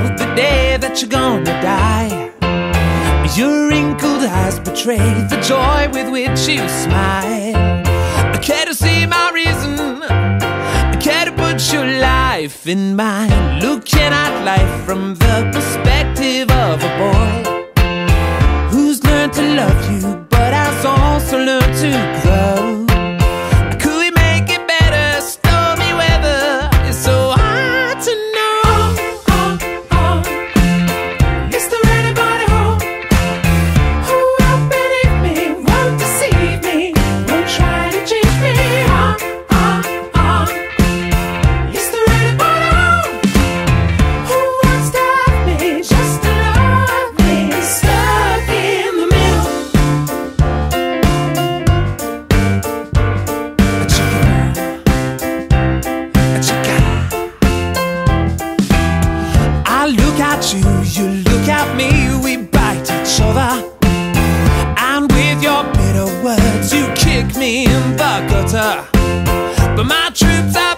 about the day that you're gonna die. Your wrinkled eyes betray the joy with which you smile. I care to see my reason, I care to put your life in mine. Looking at life from the perspective of a boy who's learned to love you, but has also learned to grow. Could we make it better? Stormy weather is so hard to know. Is there anybody home who will believe me, won't deceive me, won't try to change me? Is there anybody home who wants to have me, just to love me, stuck in the middle? I look at you, you look at me, we bite each other, and with your bitter words you kick me in the gutter. But my troops are